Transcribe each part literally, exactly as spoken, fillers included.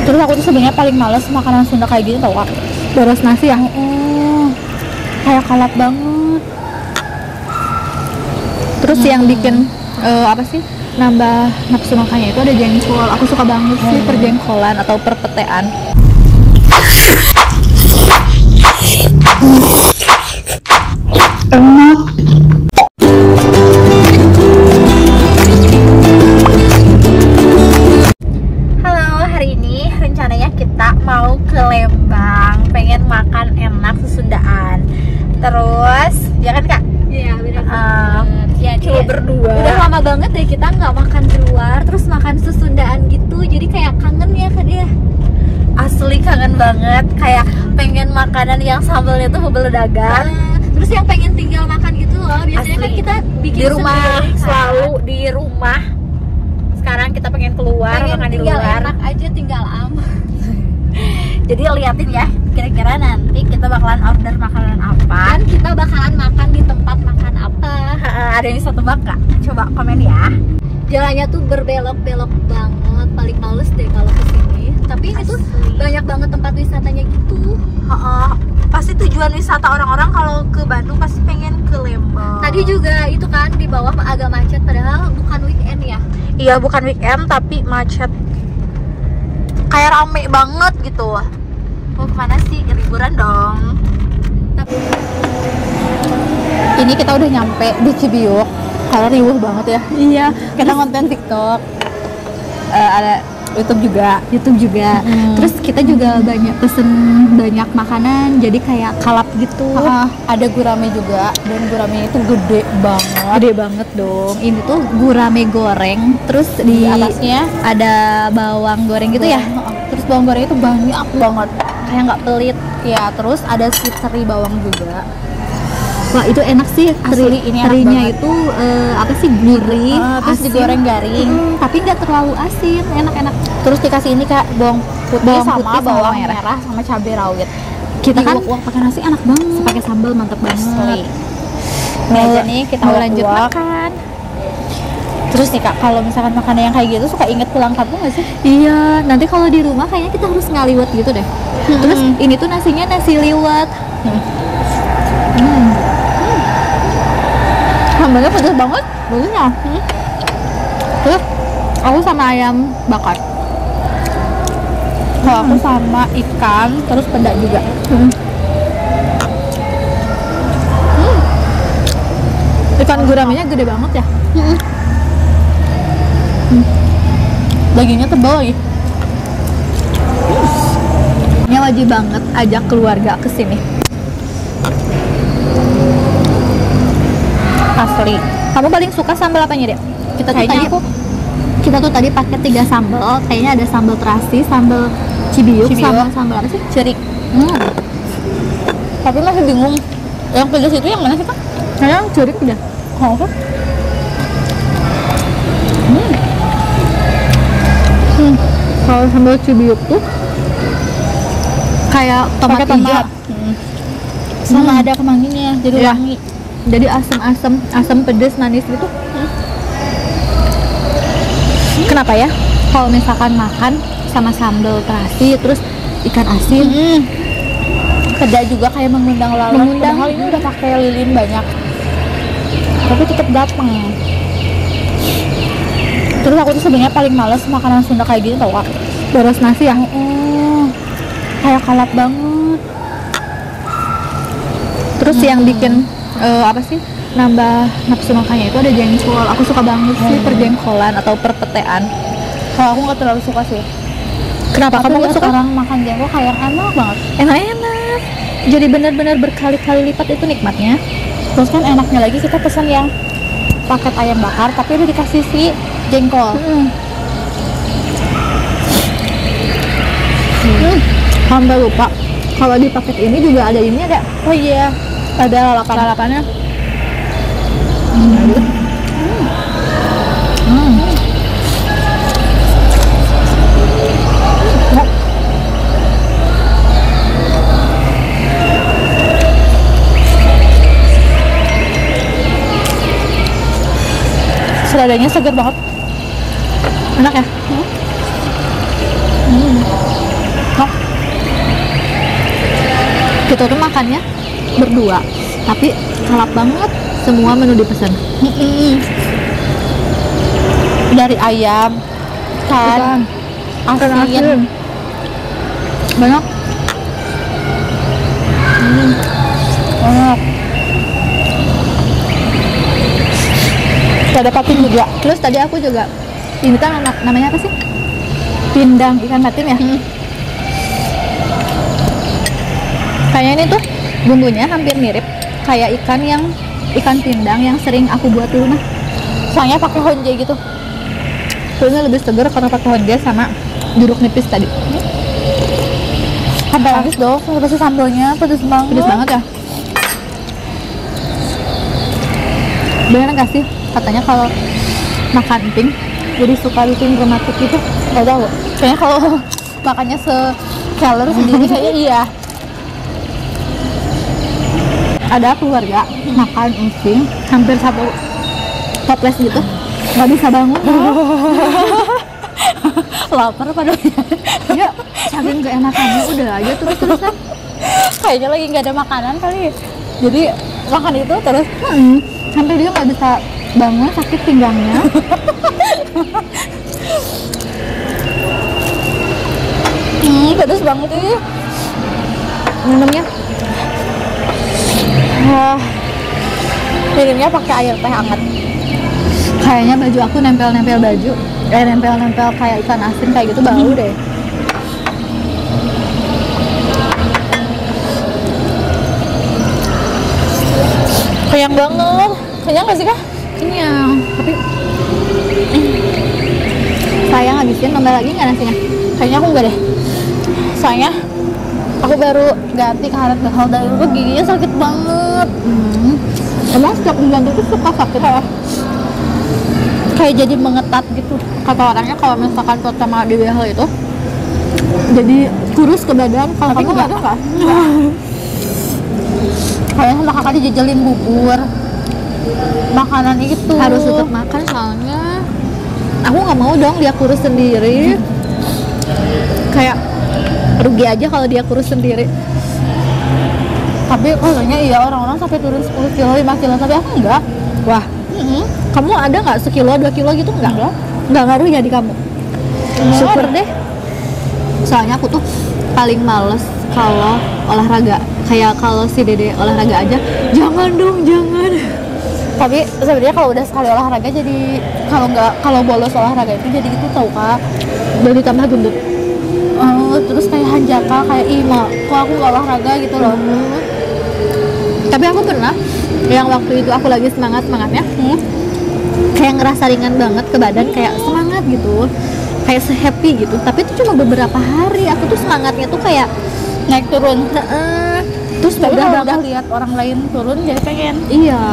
Terus aku tuh sebenarnya paling males makanan Sunda kayak gini tau kak. Beres nasi ya, oh, kayak kalap banget. Terus hmm. yang bikin uh, apa sih nambah nafsu makannya itu ada jengkol. Aku suka banget sih hmm. perjengkolan atau perpetean. Enak. Halo, hari ini rencananya kita mau ke Lembang, pengen makan enak sesundaan. Terus, ya kan kak? Iya, benar. Uh, ya, coba berdua. Udah lama banget deh kita nggak makan di luar, terus makan sesundaan gitu, jadi kayak kangen ya kak dia. Asli kangen banget, kayak pengen makanan yang sambalnya tuh beledagan. Nah, terus yang pengen tinggal makan gitu loh, biasanya Asli. kan kita bikin Di rumah, sendiri, kan? selalu di rumah. Sekarang kita pengen keluar, pengen makan di tinggal luar. enak aja, tinggal aman. Jadi liatin ya, kira-kira nanti kita bakalan order makanan apa. Dan kita bakalan makan di tempat makan apa. Ada yang satu bak kak? Coba komen ya. Jalannya tuh berbelok-belok banget, paling males deh kalau kesini. Tapi ini tuh banyak banget tempat wisatanya gitu. Uh, pasti tujuan wisata orang-orang kalau ke Bandung pasti pengen ke Lembang. Tadi juga itu kan di bawah agak macet, padahal bukan weekend ya. Iya bukan weekend tapi macet. Kayak rame banget gitu. Mau kemana sih? Liburan dong. Tapi ini kita udah nyampe di Cibiuk. Karena riuh banget ya. iya, Kita konten TikTok. Uh, ada YouTube juga. YouTube juga. Hmm. Terus kita juga banyak pesen banyak makanan, jadi kayak kalap gitu. Uh, ada gurame juga, dan gurame itu gede banget. Gede banget dong. Ini tuh gurame goreng, terus di, Di atasnya ada bawang goreng gitu ya. Uh, terus bawang goreng itu banyak banget. Kayak nggak pelit. Ya, terus ada si teri bawang juga. Wah, itu enak sih. Asli, Teri, ini enak terinya banget. itu uh, apa sih, gurih, Uh, terus asin. digoreng garing. Hmm, tapi nggak terlalu asin, enak-enak. Terus dikasih ini kak, bawang putih Bawang sama putih sama bawang merah. merah. sama cabai rawit. Kita kan Diuak-uak pakai nasi enak banget. pakai sambal mantep banget. Asli. Ini Mau- aja nih kita mau lanjut uak-uak. makan. Terus nih kak, kalau misalkan makanan yang kayak gitu suka inget pulang kampung nggak sih? Iya, nanti kalau di rumah kayaknya kita harus ngaliwet gitu deh. Terus ini tuh nasinya nasi liwet. Hmm. Hmm. Sambalnya pedas banget, bagusnya. Hmm. Terus aku sama ayam bakar. Kalau aku sama ikan, terus peda juga. Hmm. Hmm. Ikan guramenya gede banget ya. Hmm. Hmm. Dagingnya tebal lagi. Ini wajib banget ajak keluarga ke sini. Asli. Kamu paling suka sambal apanya, Dek? Kita tuh Kayaknya tadi aku kita tuh tadi pakai tiga sambal. Kayaknya ada sambal terasi, sambal cibiuk, Cibiuk. sama sambal apa sih? cerik. Hmm. Tapi masih bingung. Yang pedas itu yang mana sih kak? Kayaknya yang cerik udah. Oh, apa? Hmm. Hmm. Kalau sambal cibiuk tuh kayak tomat Pakai hijau. tomat. Hmm. Sama Hmm. ada kemanginya, jadi Iya. wangi. Jadi asam-asam, asam pedas manis gitu. Kenapa ya? Kalau misalkan makan sama sambal terasi terus ikan asin, Hmm. Peda juga kayak mengundang lalat. Mengundang. Padahal ini udah pakai lilin banyak. Tapi tetap datang. Terus aku tuh sebenarnya paling males makanan Sunda kayak gini tau kak. beres nasi ya. Oh, kayak kalap banget. Terus Hmm. yang bikin eh, apa sih nambah nafsu makannya itu ada jengkol. Aku suka banget sih Hmm. perjengkolan atau perpetean. Kalau aku nggak terlalu suka sih. Kenapa Tapi kamu nggak lihat suka? orang makan jengkol kayak enak banget. Enak-enak. Jadi benar-benar berkali-kali lipat itu nikmatnya. Terus kan enaknya lagi kita pesan yang paket ayam bakar tapi udah dikasih si jengkol. Hmm. Hmm. Sampai lupa kalau di paket ini juga ada ini ada. Oh iya, ada lalapan. Lalapannya. Hmm. Hmm. Seladanya segar banget. Enak ya? Hmm. Kita tuh makannya berdua, tapi kalap banget semua menu dipesan. Dari ayam, kan, asin, banyak. hmm. banyak. Ada patin juga. Terus tadi aku juga ini kan namanya apa sih? Pindang ikan patin ya. Hmm. Kayaknya ini tuh bumbunya hampir mirip kayak ikan yang ikan pindang yang sering aku buat di rumah. Soalnya pakai honje gitu. Soalnya lebih segar karena pakai honje sama jeruk nipis tadi. Sampai habis dong, pasti sambalnya pedes banget. Pedes banget ya. Bener nggak sih katanya kalau makan emping jadi suka bikin rematik gitu? Gak tahu. Kayaknya kalau makannya se-keler sendiri kayaknya iya. Ada keluarga makan emping hampir satu toples gitu, nggak bisa bangun. Lapar padahal. Ya, saking gak enakannya udah aja terus-terusan. Kayaknya lagi nggak ada makanan kali. Jadi makan itu terus. Hmm, sampai dia nggak bisa bangun, sakit pinggangnya. Hmm, pedes banget ini. Minumnya Wah, minumnya pakai air teh hangat. kayaknya baju aku nempel-nempel baju, eh nempel-nempel kayak ikan asin kayak gitu bau deh. Kenyang banget. Kenyang gak sih kak? Kenyang, tapi sayang habisin. Nambah lagi nggak nasinya? Kayaknya aku enggak deh. Soalnya aku baru ganti karet behal dari dulu, giginya sakit banget. Hmm. Emang setiap diganti itu suka sakit ya? Kayak jadi mengetat gitu. Kata orangnya kalau misalkan pertama di behel itu jadi kurus ke badan. Kalau Tapi kamu nggak enggak. ada nggak? Kayaknya sama kakak dijajalin bubur. Makanan itu Harus tetap makan soalnya aku nggak mau dong dia kurus sendiri. Kayak rugi aja kalau dia kurus sendiri. Tapi katanya iya orang-orang sampai turun sepuluh kilo, lima kilo, tapi aku enggak. Wah, Mm-hmm. kamu ada nggak sekilo dua kilo gitu nggak? Enggak. Nggak ngaruh ya di kamu? Syukur deh. Soalnya aku tuh paling males kalau olahraga. Kayak kalau si Dede olahraga aja, jangan dong, jangan. Tapi sebenarnya kalau udah sekali olahraga jadi kalau nggak kalau bolos olahraga itu jadi gitu tau kak. Udah ditambah gendut. Eh, terus kayak hanjaka kayak ih mak, kok aku nggak olahraga gitu loh. Hmm. Tapi aku pernah yang waktu itu aku lagi semangat semangatnya, Hmm? kayak ngerasa ringan banget ke badan, kayak semangat gitu, kayak se-happy gitu. Tapi itu cuma beberapa hari. Aku tuh semangatnya tuh kayak Naik turun. Heeh. Terus Tapi udah kalau udah udah lihat orang lain turun jadi pengen. iya.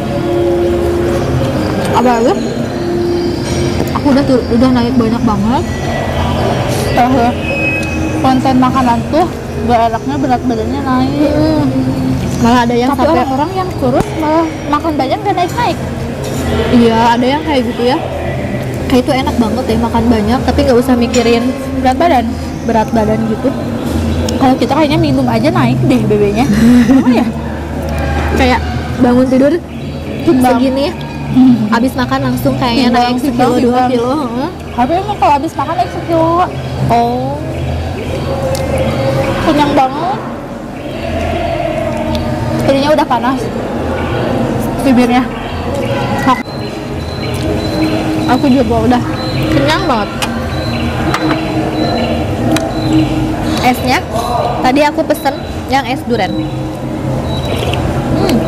Apa aku udah tur- udah naik banyak banget. Eh, konten makanan tuh gak enaknya berat badannya naik. Hmm. Malah ada yang Tapi sampai orang-orang yang kurus malah makan banyak gak naik-naik. iya, ada yang kayak gitu ya. Kayak itu enak banget deh makan banyak tapi nggak usah mikirin Berat badan. berat badan gitu. Kalau kita kayaknya minum aja naik deh B B-nya. Kenapa ya? Kayak bangun tidur Timbang. segini, abis makan langsung kayaknya Timbang, naik timbang, sekilo dua timbang. kilo. Heeh. Tapi emang kalau habis makan naik sekilo. Oh, Kenyang banget. Jadinya udah panas bibirnya. Hak. aku juga udah kenyang banget. Esnya tadi aku pesen yang es durian. Hmm.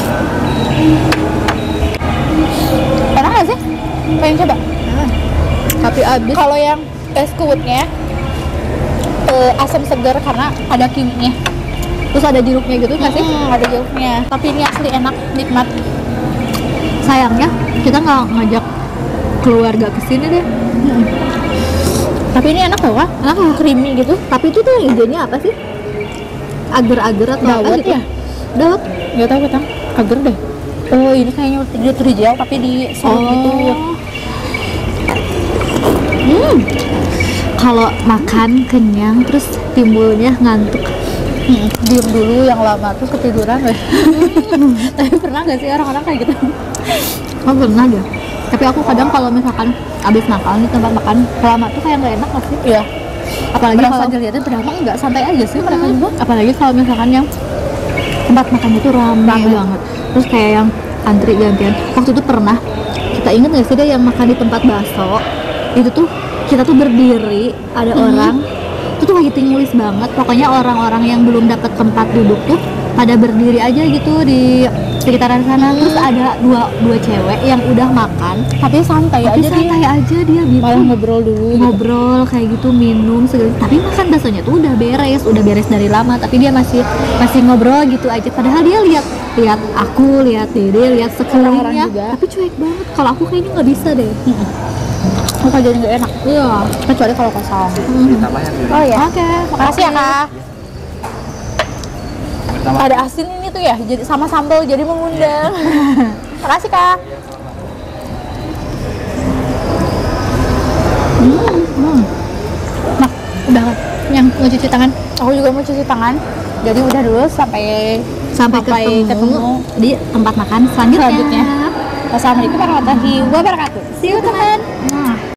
Enak gak sih? Pengen coba. Hmm. Tapi abis Kalau yang es kuutnya eh, asam segar karena ada kiwinya. terus ada jeruknya gitu nggak sih? Hmm, ada jeruknya. Tapi ini asli enak, nikmat. Sayangnya kita nggak ngajak keluarga ke sini deh. Hmm. Tapi ini enak loh kak, enak creamy gitu. Tapi itu tuh hijaunya apa sih? Agar-agar atau apa Dawet gitu? ya? Dawet. Gak tau ketang, agar deh. Oh ini kayaknya dia terjauh tapi di serut gitu. Hmm. Kalau makan kenyang terus timbulnya ngantuk. hmm, diem dulu yang lama terus ketiduran guys. Tapi pernah gak sih orang-orang kayak gitu? Oh pernah deh. Tapi aku kadang kalau misalkan abis makan di tempat makan lama tuh kayak nggak enak gak sih? Iya. Apalagi kalau dilihatnya berapa enggak santai aja sih mereka juga. Apalagi kalau misalkan yang tempat makan itu ramai banget. Terus kayak yang antri gantian. Waktu itu pernah kita inget nggak sih dia yang makan di tempat bakso itu tuh kita tuh berdiri ada hmm. orang itu tuh lagi tinggulis banget. Pokoknya orang-orang yang belum dapat tempat duduk tuh pada berdiri aja gitu di sekitaran sana. Hmm. Terus ada dua dua cewek yang udah makan tapi santai tapi aja santai dia. aja dia gitu. Malah ngobrol dulu ngobrol gitu. Kayak gitu minum segala. Tapi makan baksonya tuh udah beres udah beres dari lama tapi dia masih masih ngobrol gitu aja. Padahal dia lihat lihat aku lihat Dede lihat sekelilingnya tapi cuek banget. Kalau aku kayaknya nggak bisa deh. Hmm. Aku jadi nggak enak. Iya. Kecuali kalau kosong. Hmm. Oh ya. Oke. Okay, makasih ya kak. Ada asin ini tuh ya, jadi sama sambal jadi mengundang. Makasih kak. Hmm, hmm. Nah, udah yang mau cuci tangan. Aku juga mau cuci tangan. Jadi udah dulu sampai sampai, sampai ketemu, ketemu di tempat makan selanjutnya. selanjutnya. Wassalamualaikum warahmatullahi wabarakatuh. See you teman.